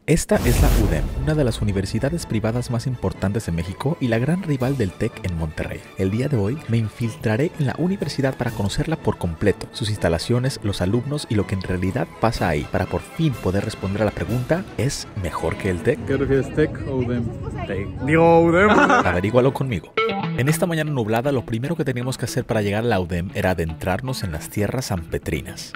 Esta es la UDEM, una de las universidades privadas más importantes de México y la gran rival del TEC en Monterrey. El día de hoy me infiltraré en la universidad para conocerla por completo, sus instalaciones, los alumnos y lo que en realidad pasa ahí, para por fin poder responder a la pregunta, ¿es mejor que el TEC? ¿Qué prefieres, TEC o UDEM? TEC. Digo UDEM. Averígualo conmigo. En esta mañana nublada, lo primero que teníamos que hacer para llegar a la UDEM era adentrarnos en las tierras sanpetrinas.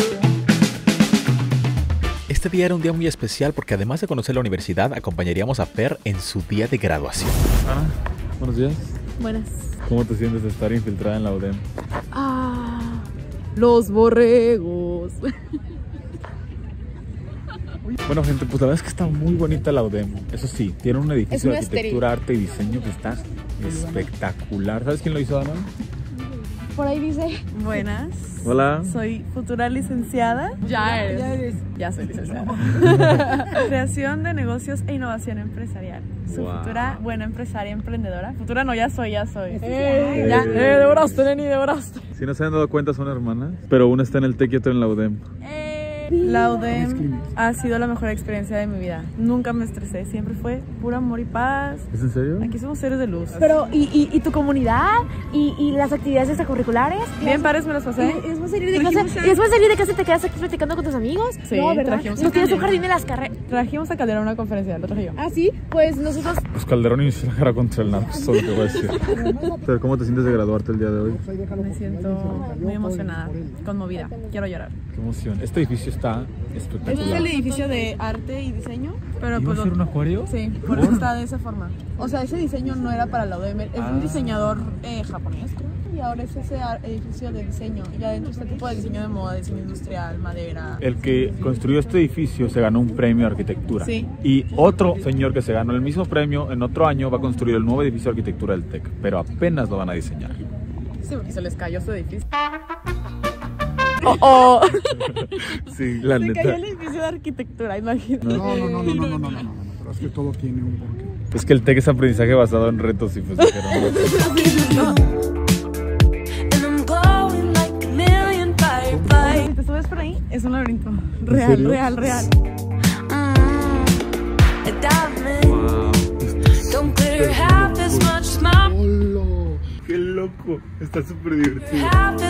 Este día era un día muy especial porque además de conocer la universidad, acompañaríamos a Fer en su día de graduación. Ana, buenos días. Buenas. ¿Cómo te sientes de estar infiltrada en la UDEM? Los borregos. Bueno, gente, pues la verdad es que está muy bonita la UDEM. Eso sí, tiene un edificio de arquitectura, arte y diseño que está espectacular. ¿Sabes quién lo hizo, Ana? Por ahí dice. Buenas. Hola. Soy futura licenciada. Ya eres. Ya soy licenciada. Creación de negocios e innovación empresarial. Su futura buena empresaria emprendedora. Futura no, ya soy. Ya. Devoraste, Neni, devoraste. Si no se han dado cuenta, son hermanas, pero una está en el TEC y otra en la UDEM. La UDEM ha sido la mejor experiencia de mi vida. Nunca me estresé, siempre fue puro amor y paz. ¿Es en serio? Aquí somos seres de luz. Pero, ¿y tu comunidad? ¿Y las actividades extracurriculares? Bien padres me las pasé. ¿Y después salir de casa y te quedas aquí platicando con tus amigos? Sí, no, ¿verdad? ¿No tienes un jardín de las carreras? Trajimos a Calderón a una conferencia, lo traje yo. Ah, sí, pues nosotros... Pues Calderón inició la guerra contra el narco, solo que voy a decir. Pero ¿cómo te sientes de graduarte el día de hoy? Me siento muy emocionada, conmovida, quiero llorar. Qué emoción. Este edificio está espectacular. Este es el edificio de arte y diseño, pero ¿Iba a ser un acuario? Sí, por eso está de esa forma. O sea, ese diseño no era para la UDEM, es un diseñador japonés, creo. Y ahora es ese edificio de diseño. Y adentro está tipo de diseño de moda, diseño industrial, madera. El que construyó este edificio se ganó un premio de arquitectura. Sí. Y otro señor que se ganó el mismo premio en otro año va a construir el nuevo edificio de arquitectura del TEC, pero apenas lo van a diseñar. Sí, porque se les cayó su edificio. Sí, la Se neta. cayó el edificio de arquitectura, imagínate. No, pero es que todo tiene un porqué. Es que el TEC es aprendizaje basado en retos y pues dijeron. Si te subes por ahí, es un laberinto. Real. Wow. ¡Qué loco! Está súper divertido.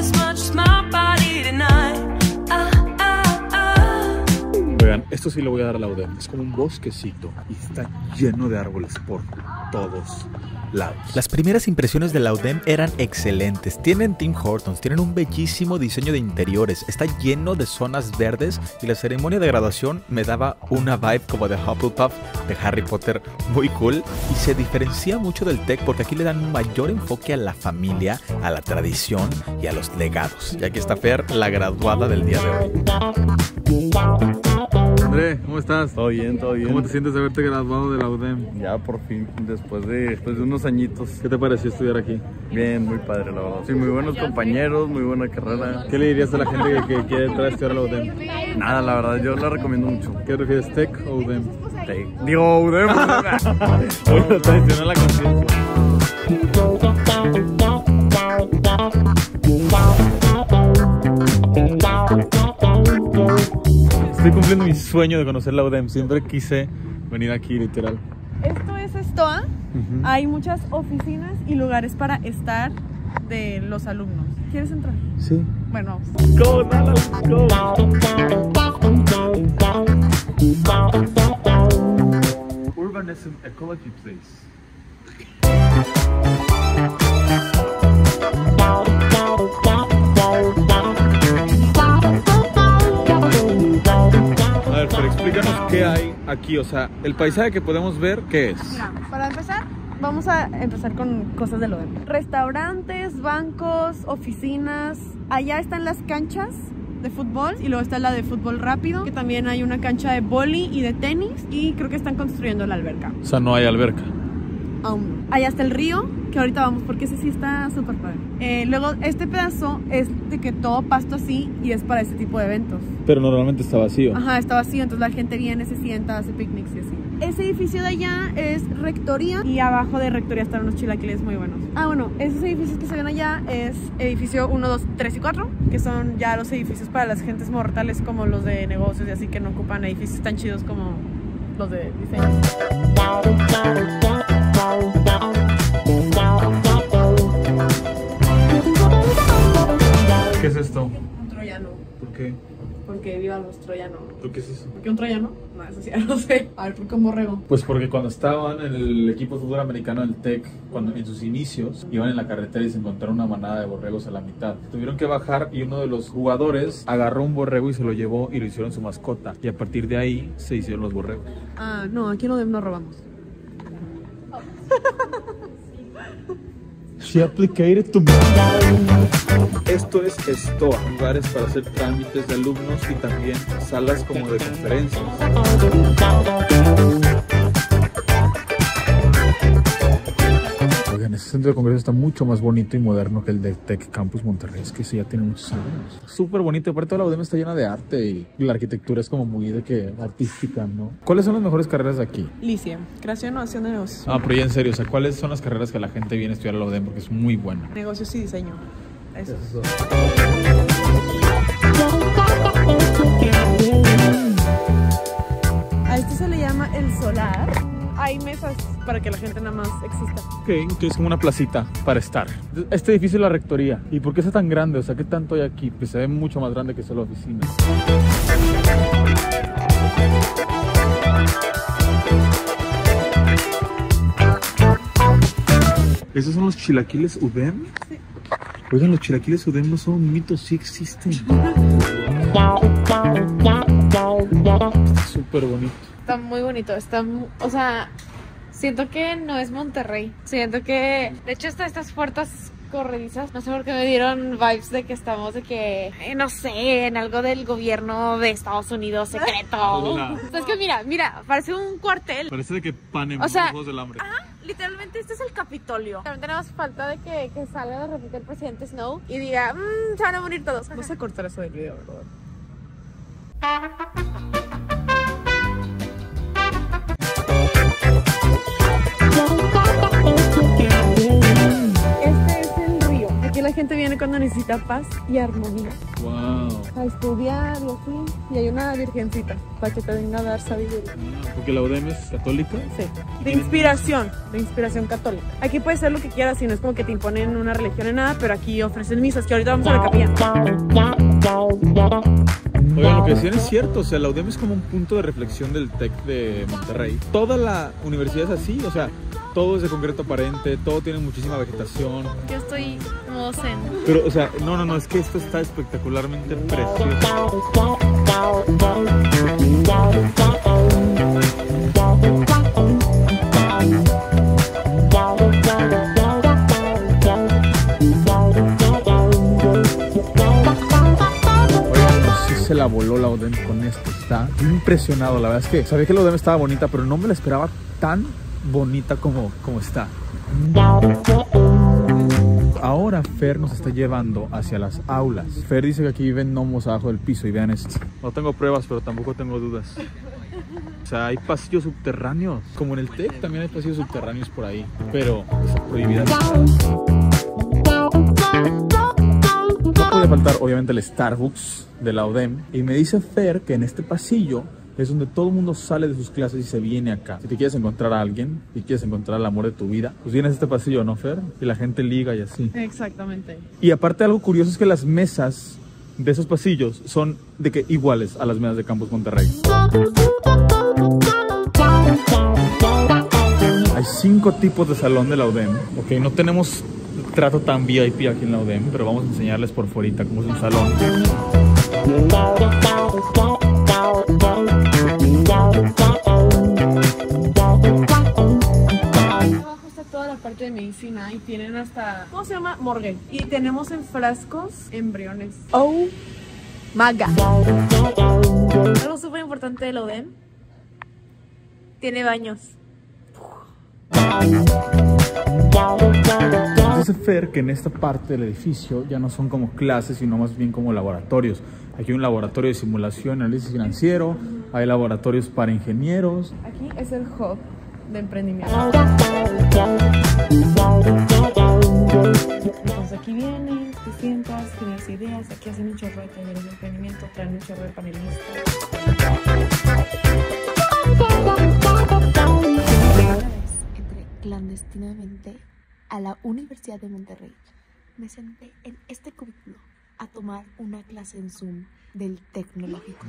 Vean, esto sí lo voy a dar a la UDEM. Es como un bosquecito y está lleno de árboles por todos lados. Las primeras impresiones de la UDEM eran excelentes. Tienen Tim Hortons, tienen un bellísimo diseño de interiores, está lleno de zonas verdes y la ceremonia de graduación me daba una vibe como de Hufflepuff, de Harry Potter, muy cool, y se diferencia mucho del TEC porque aquí le dan un mayor enfoque a la familia, a la tradición y a los legados. Y aquí está Fer, la graduada del día de hoy. André, ¿cómo estás? Todo bien, todo bien. ¿Cómo te sientes de haberte graduado de la UDEM? Ya por fin, después de unos añitos. ¿Qué te pareció estudiar aquí? Bien, muy padre la verdad. Sí, muy buenos compañeros, muy buena carrera. ¿Qué le dirías a la gente que quiere entrar a estudiar a la UDEM? Nada, la verdad, yo la recomiendo mucho. ¿Qué prefieres, TEC o UDEM? TEC. Digo, UDEM. Bueno, traiciona la conciencia. Estoy cumpliendo mi sueño de conocer la UDEM. Siempre quise venir aquí, literal. Esto es STOA. Hay muchas oficinas y lugares para estar de los alumnos. ¿Quieres entrar? Sí. Bueno, Go, Nala, let's go. Urbanism Ecology Place. A ver, pero explícanos qué hay aquí, o sea, el paisaje que podemos ver, ¿qué es? mira, para empezar, vamos a empezar con cosas de lo de restaurantes, bancos, oficinas. Allá están las canchas de fútbol y luego está la de fútbol rápido, que también hay una cancha de vóley y de tenis, y creo que están construyendo la alberca. O sea, no hay alberca. Aún no. Allá está el río, que ahorita vamos porque ese sí está súper padre. Luego este pedazo es de que todo pasto así y es para ese tipo de eventos. Pero normalmente está vacío. Ajá, está vacío, entonces la gente viene, se sienta, hace picnics y así. Ese edificio de allá es rectoría y abajo de rectoría están unos chilaquiles muy buenos. Ah, bueno, esos edificios que se ven allá es edificio 1, 2, 3 y 4, que son ya los edificios para las gentes mortales como los de negocios y así, que no ocupan edificios tan chidos como los de diseño. ¿Qué es esto? Un troyano. ¿Por qué? Porque viva los troyanos. ¿Por qué es eso? ¿Por qué un troyano? No, eso sí, ya no sé. A ver, ¿por qué un borrego? Pues porque cuando estaban en el equipo de fútbol americano del TEC, cuando en sus inicios, iban en la carretera y se encontraron una manada de borregos a la mitad. Tuvieron que bajar y uno de los jugadores agarró un borrego y se lo llevó y lo hicieron su mascota. Y a partir de ahí se hicieron los borregos. Ah, no, aquí no robamos. She applicated to me. Esto es STOA, lugares para hacer trámites de alumnos y también salas como de conferencias. Oigan, este centro de congresos está mucho más bonito y moderno que el de Tech Campus Monterrey. Es que sí, ya tiene muchos años. Súper bonito. Aparte, toda la UDEM está llena de arte y la arquitectura es como muy de que artística, ¿no? ¿Cuáles son las mejores carreras de aquí? Licia, creación e innovación de negocios. Ah, pero ya en serio, o sea, ¿cuáles son las carreras que la gente viene a estudiar a la UDEM? Porque es muy buena. Negocios y diseño. Eso. A esto se le llama el solar. Hay mesas para que la gente nada más exista. Ok, que es como una placita para estar. Este edificio es la rectoría. ¿Y por qué está tan grande? O sea, ¿qué tanto hay aquí? Pues se ve mucho más grande que solo oficina. ¿Esos son los chilaquiles UDEM? Sí. Oigan, los chilaquiles UDEM no son un mito, sí existen. Está súper bonito. Está muy bonito, o sea, siento que no es Monterrey, siento que, de hecho, estas puertas corredizas, no sé por qué me dieron vibes de que estamos no sé, en algo del gobierno de Estados Unidos secreto. Hola. Es que mira, parece un cuartel. Parece de que pan en O sea, los Juegos del Hambre. Ajá, literalmente este es el Capitolio. También tenemos falta de que salga de repente el presidente Snow y diga, se van a morir todos. Vas a cortar eso del video, ¿verdad? Este es el río. Aquí la gente viene cuando necesita paz y armonía. Wow. A estudiar y así. Y hay una virgencita para que te venga a dar sabiduría. Porque la UDEM es católica. Sí. De inspiración católica. Aquí puedes hacer lo que quieras y no es como que te imponen una religión en nada, pero aquí ofrecen misas, que ahorita vamos a la capilla. Oigan, lo que decían es cierto, o sea, la UDEM es como un punto de reflexión del TEC de Monterrey. Toda la universidad es así, o sea, todo es de concreto aparente, todo tiene muchísima vegetación. Yo estoy modo zen. Pero, o sea, no, es que esto está espectacularmente precioso. Se la voló la UDEM con esto, está impresionado. La verdad es que sabía que la UDEM estaba bonita, pero no me la esperaba tan bonita como está. Ahora Fer nos está llevando hacia las aulas. Fer dice que aquí viven gnomos abajo del piso y vean esto. No tengo pruebas, pero tampoco tengo dudas. O sea, hay pasillos subterráneos. Como en el TEC también hay pasillos subterráneos por ahí, pero es prohibida. No puede faltar obviamente el Starbucks de la UDEM. Y me dice Fer que en este pasillo es donde todo el mundo sale de sus clases y se viene acá. Si te quieres encontrar a alguien y quieres encontrar el amor de tu vida, pues vienes a este pasillo, ¿no, Fer? Y la gente liga y así. Exactamente. Y aparte algo curioso es que las mesas de esos pasillos son de que iguales a las mesas de Campus Monterrey. Hay 5 tipos de salón de la UDEM. Ok, no tenemos trato tan VIP aquí en la UDEM, pero vamos a enseñarles por fuera cómo es un salón. Abajo está toda la parte de medicina y tienen hasta, ¿cómo se llama? Morgue. Y tenemos en frascos embriones. Oh, maga. Algo súper importante de la UDEM, tiene baños. Dice Fer que en esta parte del edificio ya no son como clases, sino más bien como laboratorios. Aquí hay un laboratorio de simulación, análisis financiero, hay laboratorios para ingenieros. Aquí es el hub de emprendimiento. Entonces aquí vienen, te sientas, tienes ideas, aquí hacen un chorro de talleres de emprendimiento, traen un chorro de panelistas. clandestinamente a la Universidad de Monterrey. Me senté en este cubículo a tomar una clase en Zoom del tecnológico.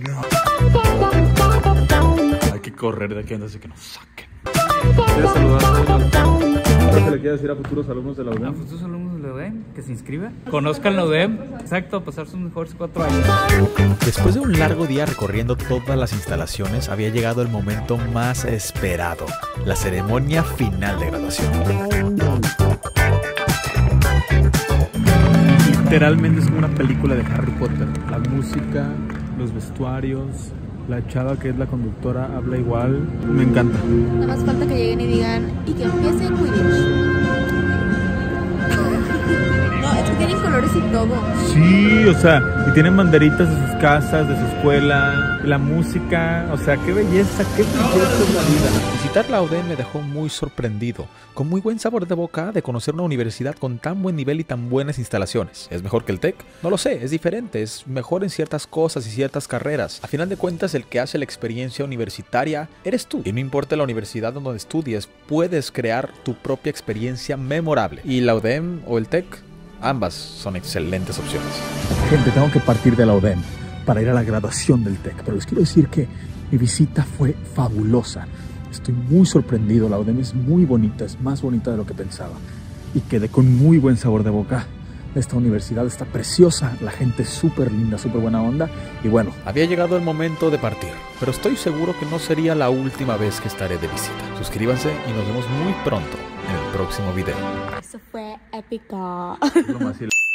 Hay que correr de aquí antes de que nos saquen. ¿Quieres saludar a ¿qué le quieres decir a futuros alumnos de la UDEM? A futuros alumnos de la UDEM que se inscriban, conozcan la UDEM, exacto, pasar sus mejores 4 años. Después de un largo día recorriendo todas las instalaciones, había llegado el momento más esperado, la ceremonia final de graduación. Literalmente es como una película de Harry Potter. La música, los vestuarios, la chava que es la conductora habla igual. Me encanta. Nada más falta que lleguen y digan, y que empiecen Quidditch. No, es que tienen colores y todo. Sí, o sea, y tienen banderitas de sus casas, de su escuela, la música, o sea, qué belleza es la vida. Visitar la UDEM me dejó muy sorprendido, con muy buen sabor de boca de conocer una universidad con tan buen nivel y tan buenas instalaciones. ¿Es mejor que el TEC? No lo sé, es diferente, es mejor en ciertas cosas y ciertas carreras. A final de cuentas, el que hace la experiencia universitaria eres tú. Y no importa la universidad donde estudies, puedes crear tu propia experiencia memorable. Y la UDEM o el TEC, ambas son excelentes opciones. Gente, tengo que partir de la UDEM para ir a la graduación del TEC, pero les quiero decir que mi visita fue fabulosa. Estoy muy sorprendido, la UDEM es muy bonita, es más bonita de lo que pensaba. Y quedé con muy buen sabor de boca. Esta universidad está preciosa, la gente es súper linda, súper buena onda. Y bueno, había llegado el momento de partir, pero estoy seguro que no sería la última vez que estaré de visita. Suscríbanse y nos vemos muy pronto en el próximo video. Eso fue épico. es lo más